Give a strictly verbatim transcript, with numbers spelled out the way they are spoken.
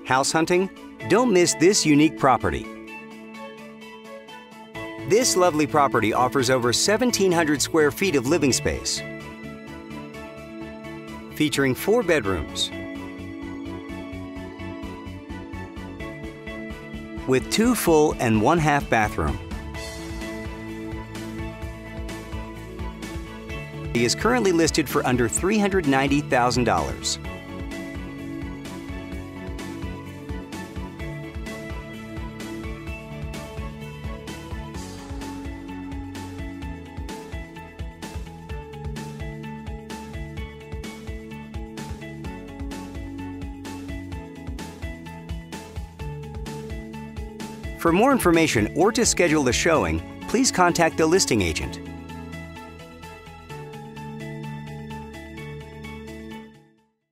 House hunting? Don't miss this unique property. This lovely property offers over seventeen hundred square feet of living space, featuring four bedrooms with two full and one half bathroom. It is currently listed for under three hundred ninety thousand dollars. For more information or to schedule the showing, please contact the listing agent.